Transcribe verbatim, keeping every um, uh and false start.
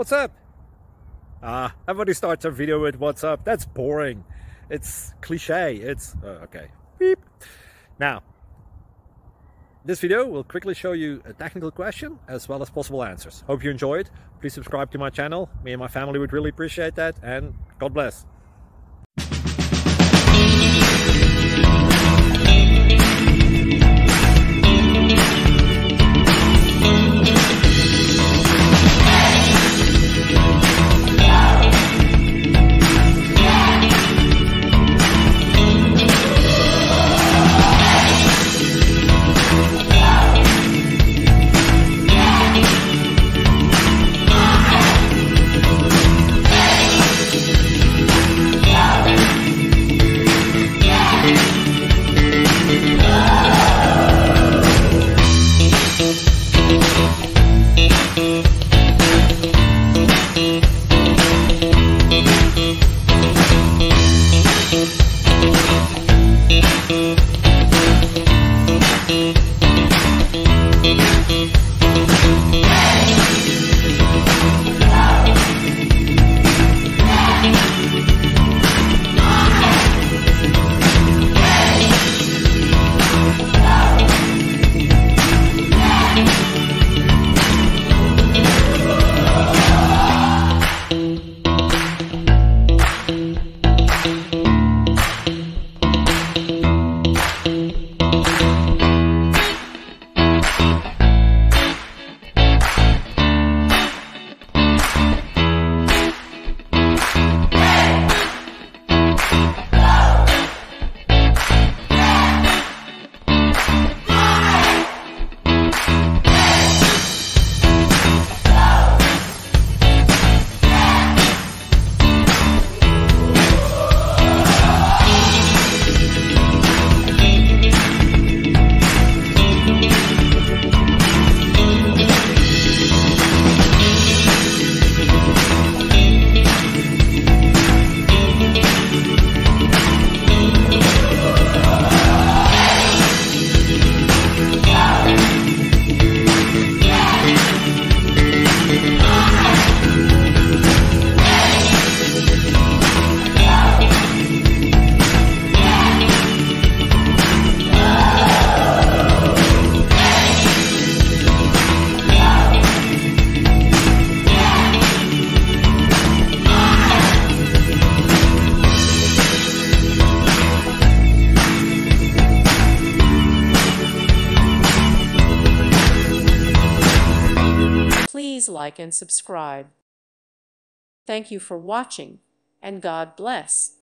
What's up? Ah, everybody starts their video with what's up. That's boring. It's cliche. It's uh, okay. Beep. Now, this video will quickly show you a technical question as well as possible answers. Hope you enjoyed. Please subscribe to my channel. Me and my family would really appreciate that, and God bless. Please like and subscribe. Thank you for watching, and God bless.